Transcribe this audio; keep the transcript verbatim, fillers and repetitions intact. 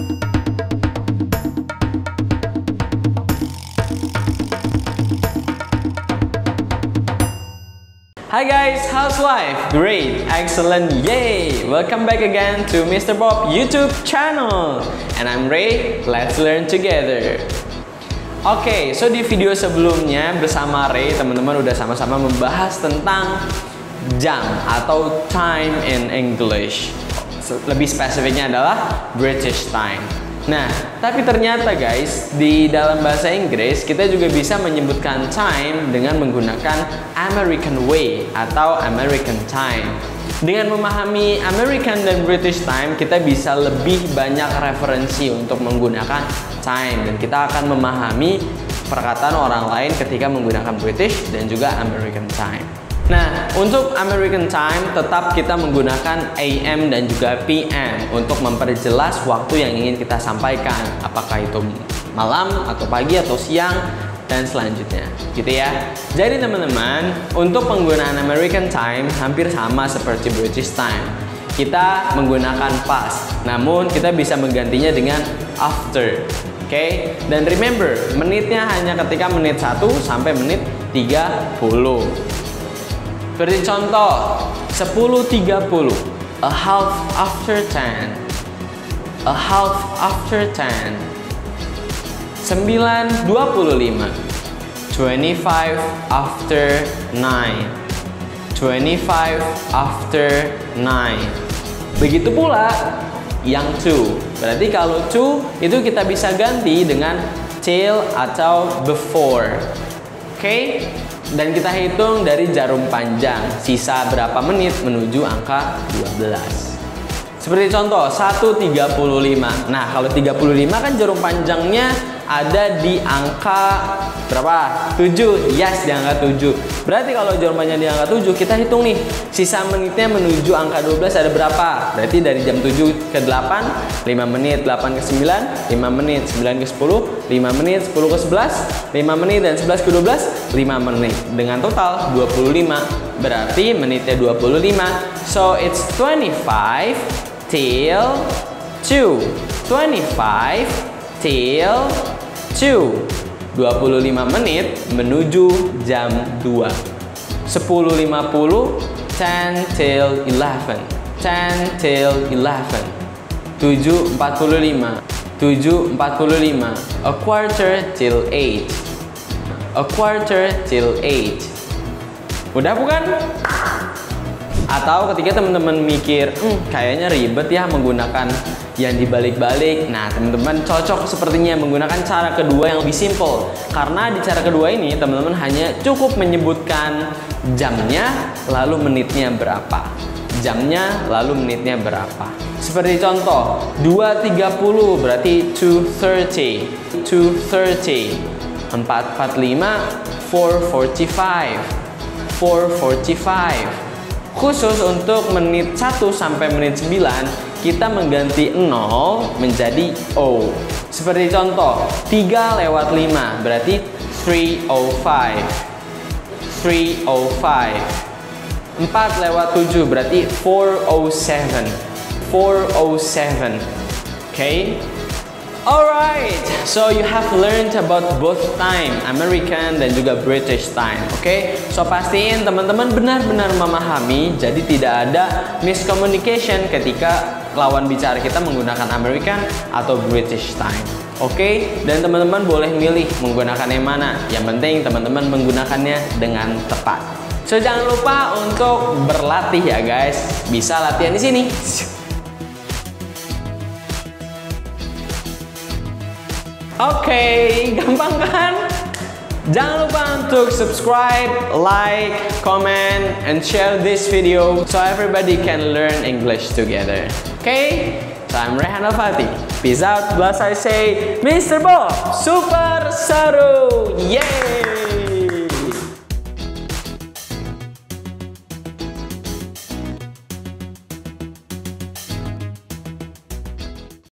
Hi guys, how's life? Great, excellent, yay! Welcome back again to Mister Bob YouTube channel. And I'm Ray, let's learn together. Oke, okay, so di video sebelumnya bersama Ray, teman-teman udah sama-sama membahas tentang jam atau time in English. Lebih spesifiknya adalah British time. Nah, tapi ternyata guys, di dalam bahasa Inggris kita juga bisa menyebutkan time dengan menggunakan American way atau American time. Dengan memahami American dan British time, kita bisa lebih banyak referensi untuk menggunakan time, dan kita akan memahami perkataan orang lain ketika menggunakan British dan juga American time. Nah, untuk American time tetap kita menggunakan A M dan juga P M untuk memperjelas waktu yang ingin kita sampaikan, apakah itu malam atau pagi atau siang dan selanjutnya, gitu ya. Jadi teman-teman, untuk penggunaan American time hampir sama seperti British time. Kita menggunakan past, namun kita bisa menggantinya dengan after. Oke, okay? Dan remember, menitnya hanya ketika menit satu sampai menit tiga puluh. Seperti contoh, sepuluh tiga puluh, a half after ten, a half after ten, sembilan dua puluh lima, twenty-five after nine, twenty-five after nine. Begitu pula yang to. Berarti kalau to itu kita bisa ganti dengan till atau before. Oke? Okay? Dan kita hitung dari jarum panjang, sisa berapa menit menuju angka dua belas. Seperti contoh, satu tiga puluh lima. Nah, kalau tiga puluh lima kan jarum panjangnya ada di angka berapa? tujuh. Yes, di angka tujuh. Berarti kalau jarum panjang di angka tujuh, kita hitung nih, sisa menitnya menuju angka dua belas ada berapa? Berarti dari jam tujuh ke delapan, lima menit, delapan ke sembilan, lima menit, sembilan ke sepuluh, lima menit, sepuluh ke sebelas, lima menit, dan sebelas ke dua belas, lima menit. Dengan total dua puluh lima. Berarti menitnya dua puluh lima. So, it's twenty-five till two. twenty-five till two. dua puluh lima menit menuju jam dua. sepuluh lima puluh, ten till eleven. ten till eleven. tujuh empat puluh lima. tujuh empat puluh lima. A quarter till eight. A quarter till eight. Udah bukan? Atau ketika teman-teman mikir, hmm, kayaknya ribet ya menggunakan yang dibalik-balik. Nah, teman-teman cocok sepertinya menggunakan cara kedua yang lebih simple. Karena di cara kedua ini, teman-teman hanya cukup menyebutkan jamnya, lalu menitnya berapa. Jamnya, lalu menitnya berapa. Seperti contoh, dua tiga puluh berarti two thirty. two thirty. empat empat puluh lima, four forty-five. four forty-five. Khusus untuk menit satu sampai menit sembilan, kita mengganti nol menjadi O. Seperti contoh, tiga lewat lima berarti three oh five. three oh five. empat lewat tujuh berarti four oh seven. four oh seven. Oke? Okay? Alright, so you have learned about both time, American dan juga British time, oke? Okay? So pastiin teman-teman benar-benar memahami, jadi tidak ada miscommunication ketika lawan bicara kita menggunakan American atau British time, oke? Okay? Dan teman-teman boleh milih menggunakan yang mana, yang penting teman-teman menggunakannya dengan tepat. So jangan lupa untuk berlatih ya guys, bisa latihan di sini. Oke, okay, gampang kan? Jangan lupa untuk subscribe, like, comment, and share this video so everybody can learn English together. Okay? So I'm Rehan Al-Fatih. Peace out. Plus I say, Mister Bob, super seru. Yay!